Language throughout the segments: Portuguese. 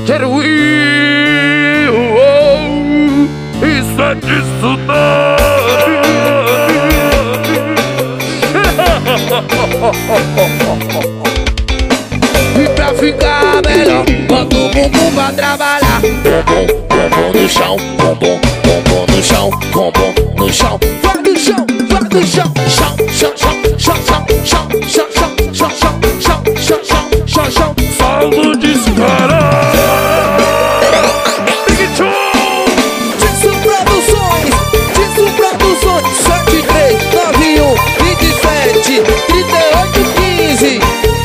Quero ir, isso é de saudade. E pra ficar melhor, bota o bumbum pra trabalhar. Bumbum, bumbum no chão, bumbum, bumbum no chão, bumbum no chão. Vai no chão, vai no chão. Chão, chão, chão, chão, chão, chão, chão, chão, chão, chão, chão, chão, chão, chão, chão. Saldo descarado. Big Show. Disso Produções, 7391 27 38 15.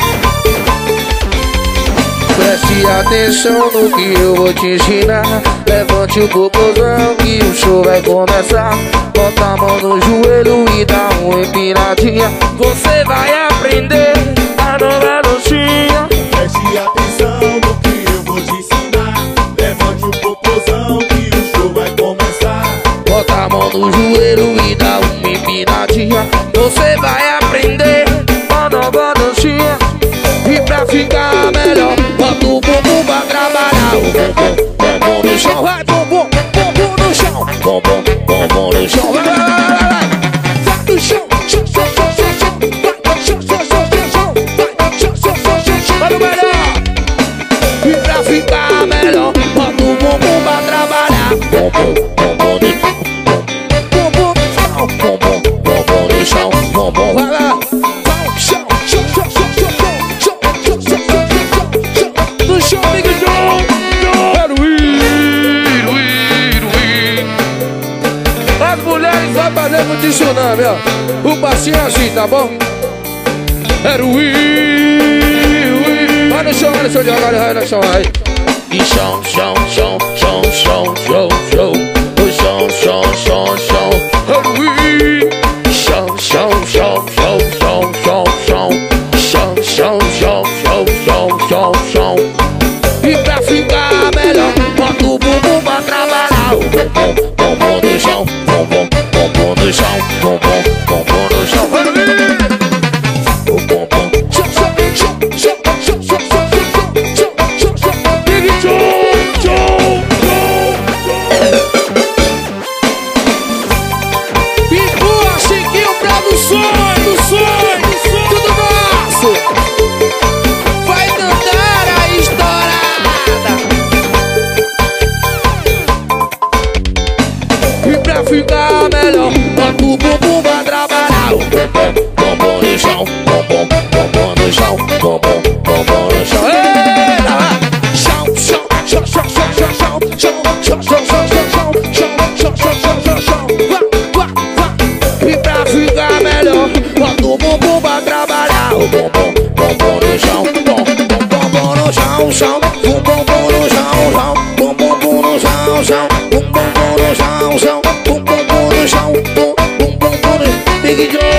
Preste atenção no que eu vou te ensinar. Levante o popozão que o show vai começar. Bota a mão no joelho e dá uma empinadinha. Você vai aprender a nova dancinha. Preste atenção no que eu vou te ensinar. Levante o popozão que o show vai começar. Bota a mão no joelho e dá uma empinadinha. Você vai aprender a nova dancinha. E pra ficar melhor, bota o bumbum pra trabalhar. O bumbum, bumbum no chão. Vai bumbum, bumbum no chão. Bumbum, bumbum no chão. Vai, vai, vai, vai, vai. Vai no chão, chão, chão, chão, chão, chão. Vai, chão, chão, chão, chão, chão. Vai, chão, chão, chão, chão, chão. Vai no melhor. E pra ficar melhor, bota o bumbum pra trabalhar. Bumbum, bumbum no chão. Bumbum no chão. Bumbum, bumbum no chão. Bumbum. Vai lá. Vai, chão, chão, chão, chão, chão, chão. Chão, chão, chão, chão, chão, chão. No chão, Big Show. Quero ir. As mulheres vão fazer muito tsunami, ó. O passinho é assim, tá bom? Quero ir. Vai no chão devagar, vai no chão, vai. E chão, chão, chão, chão, chão, chão, chão. O chão, chão, chão, chão. Quero ir. Chão, chão, chão, chão, chão, chão, chão. Chão, chão, chão, chão, chão, chão, chão. E pra ficar melhor, bota o bumbum pra trabalhar. O bumbum, bumbum no chão. Bumbum, bumbum no chão. Bumbum, bumbum no chão. Quero ir. O bumbum. Chão, chão, chão, chão, chão, chão, chão, chão, chão, chão. Big Show. E boa, Chiquinho Produções, tudo nosso. Vai cantar a estourada. E pra ficar melhor, bota o bumbum pra trabalhar. O bumbum, bumbum no chão. Bumbum, bumbum no chão. Bumbum, bumbum no chão. Eita! Chão, chão, chão, chão, chão, chão, chão, chão, chão, chão, chão, chão, chão, chão, chão, chão, chão. Vá, vá, vá. E pra ficar melhor, bota o bumbum pra trabalhar. O bumbum, bumbum no chão. Bumbum no chão, chão. Bumbum no chão, chão. Bumbum no chão, chão. Bumbum no chão, chão. Bumbum no chão, bumbum no Big Joe.